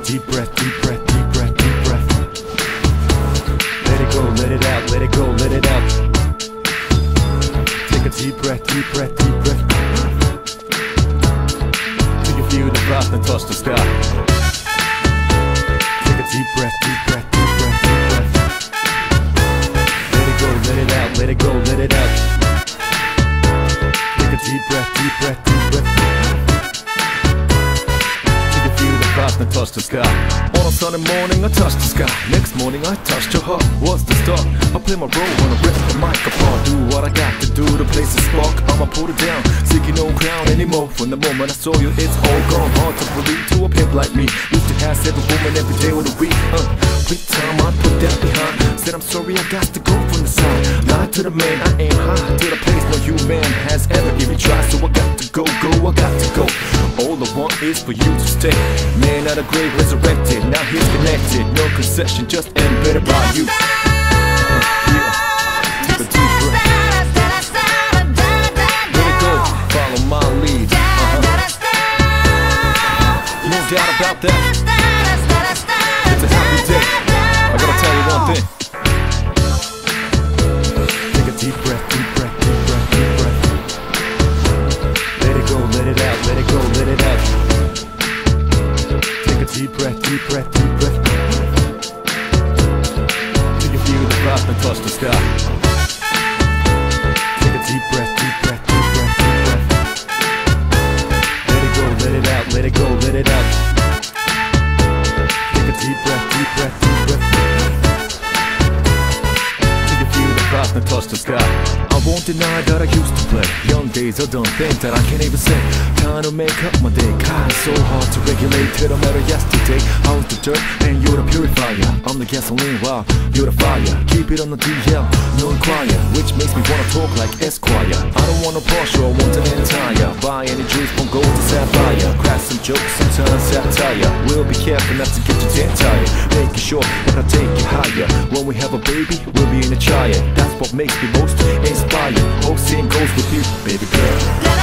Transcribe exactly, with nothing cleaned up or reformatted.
deep breath, deep breath, deep breath, deep breath. Let it go, let it out, let it go, let it out. Take a deep breath, deep breath, deep breath. Till you feel the breath and touch the sky. Take a deep breath, deep breath, deep breath, deep breath. Let it go, let it out, let it go, let it out. Take a deep breath, deep breath, deep breath. Till you feel the breath and touch the sky. On a sunny morning I touch the sky. Next morning I touched your heart. What's the start? I play my role when I rip the mic apart. Do what I got to do, the place is spark. I'ma pull it down, seeking no crown anymore. From the moment I saw you, it's all gone. Hard to believe to a pimp like me. Used to have seven women every day of the week. uh, Quick time I put that behind. Said I'm sorry, I got to go from the side. Lie to the man, I aim high to the place no human has ever even tried. So I got to go, go, I got to go. All I want is for you to stay. Man out of grave resurrected, now he's connected. No concession, just embedded by you. uh, yeah. Take a deep breath. Let it go, follow my lead. uh-huh. No doubt about that. It's a happy day. I gotta tell you one thing. Take a deep breath, deep breath, deep breath, deep breath. Let it go, let it out, let it go, let it out. Take a deep breath, deep breath, deep breath. Till you feel the breath and touch the sky. Take a deep breath, deep breath, deep breath, deep breath. Let it go, let it out, let it go, let it out. Take a deep breath, deep breath, deep breath. Till you feel the breath and touch the sky. I won't deny that I used to play. Young days are done, things that I can't even say. Trying to make up my day, God, it's so hard to regulate. Till the matter yesterday, I was the dirt and you're the purifier. I'm the gasoline, wow, you're the fire. Keep it on the D L, no inquire, which makes me wanna talk like Esquire. I don't want a Porsche, I want an entire. Buy any juice from gold to sapphire. Crack some jokes, sometimes satire. We'll be careful not to get you dead tired. Making sure that I take you higher. When we have a baby, we'll be in a child. That's what makes me most inspired. Hope seeing goes with you, baby girl.